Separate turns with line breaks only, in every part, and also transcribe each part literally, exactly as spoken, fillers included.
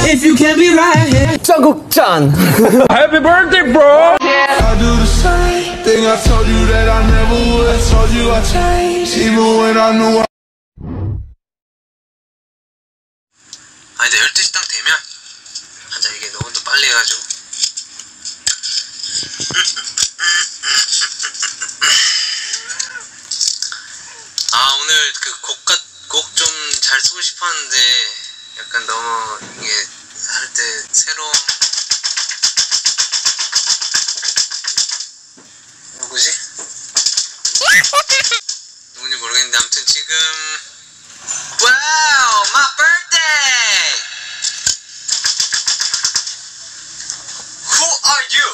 If you can't be right here.
짱국짠.
Happy birthday, bro!
I do the same thing. I told you that I never would. I told you I changed, even when I knew I.
아 이제 열두 시 딱 되면 하자. 이게 너무 또 빨리 해가지고. 아 오늘 그 곡 좀 잘 쓰고 싶었는데 약간 너무 이게 할 때 새로운 누구지? 누군지 모르겠는데 아무튼 지금 와우 my birthday! Who are you?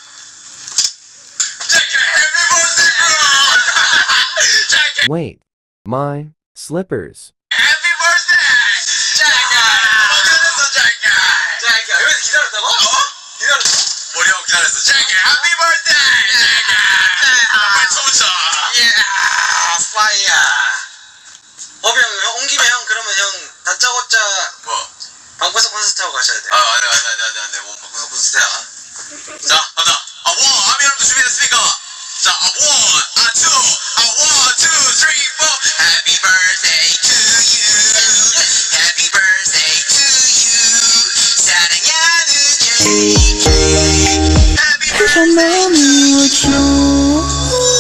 Jackie, happy birthday, bro! Jackie,
Wait. My slippers.
happy birthday! Jackie! 너무 기다렸어, Jackie! Jackie, 여기서 기다렸다고? 어? 기다렸어? 머리하고 기다렸어. Jackie, happy birthday! Jackie! 빨리 쳐보자. Yeah, fire! 어비 형, 형, 온 김에 형 그러면 형 다짜고짜 뭐? 방구석 콘서트 하고 가셔야 돼. 아, 안 돼, 안 돼, 안 돼, 안 돼, 안 돼. 뭐 방구석 콘서트야. 자, 가자. 아, 원! 아미 여러분도 준비됐습니까? 자, 아, 원, 아, 투, 아, 원, 투, 쓰리, 포. Happy birthday to you. Happy birthday to you. 사랑하는 제이케이. Happy birthday to you.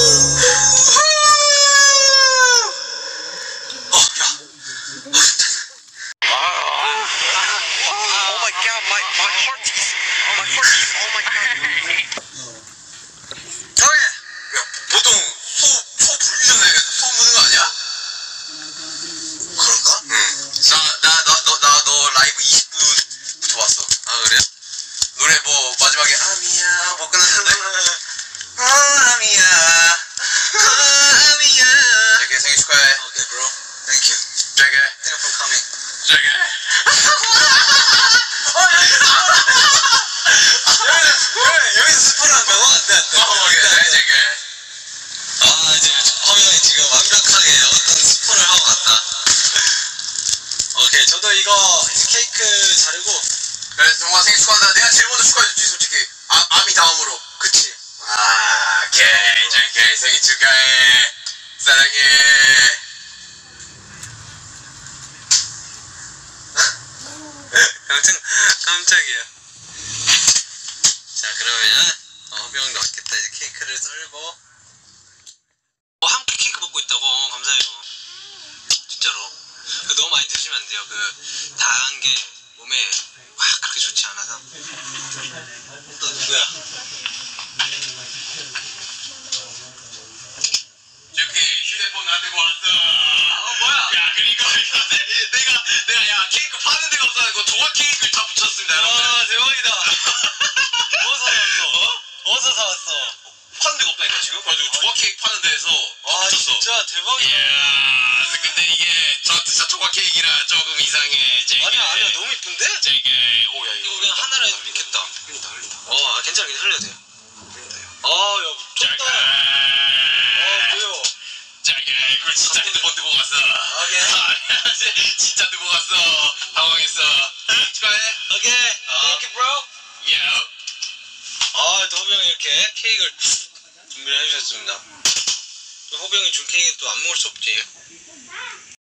어, 야. Oh my god, my, my heart is, my heart is, oh my god. 형이, 야, 보통 소, 소 불기 전에 소 무는 거 아니야? 그런가? 응. 나, 나, 너, 너, 나, 너 라이브 이십 분부터 봤어. 아, 그래요? 노래 뭐, 마지막에, 아미야, 뭐 끝났는데? 아, 아미야. 아, 아미야. 제게 생일 축하해. 오케이, okay, bro. Thank you. 제게. Thank you for coming. 제게. 여기서 스포를 한다고? 안 돼, 안 돼. 어, 오케이, 네, 제게. 아, 이제 허명이 지금 완벽하게 어떤 스포를 하고 갔다. 오케이, 저도 이거 케이크 자르고. 그래, 정말 생일 축하한다. 내가 제일 먼저 축하해줬지, 솔직히. 아, 아미 다음으로. 그치? 아, 오케이, 제게 생일 축하해. 사랑해. 깜짝, 깜짝이야. 자, 그러면 어, 허병도 왔겠다. 이제 케이크를 썰고. 어, 함께 케이크 먹고 있다고. 어, 감사해요. 진짜로. 너무 많이 드시면 안 돼요. 그 다한 게 몸에 와 그렇게 좋지 않아서. 또 누구야? 저기 휴대폰 놔두고 왔어. 어 뭐야? 야 그리고 내가 내가 야 케이크 파는 데가 없어가지고 조각 케이크를 다 붙였습니다. 와 대박이다. 어디서 사왔어? 어? 어디서 사왔어? 파는 데가 없다니까 지금. 그래가지고 조각 케이크 파는 데에서 다 붙였어. 진짜 대박이다. 이야, 근데 이게 저 진짜 조각 케이크라 조금 이상해. 제게. 아니야 아니야 너무 이쁜데? 제게. 오야 이거 그냥 하나로 해도 좋겠다. 흘린다 흘린다. 어 괜찮아 괜찮아 흘려도 돼요. 아야 쩐다. 어 뭐야? 자기야 이걸 진짜 핸드폰 두고 갔어. 오케이. 진짜 두고 갔어. 당황했어. 축하해. 오케이. Thank you, bro. Yeah. 아, 또 호병이 이렇게 케이크를 준비를 해주셨습니다. 또 호병이 준 케이크는 또 안 먹을 수 없지.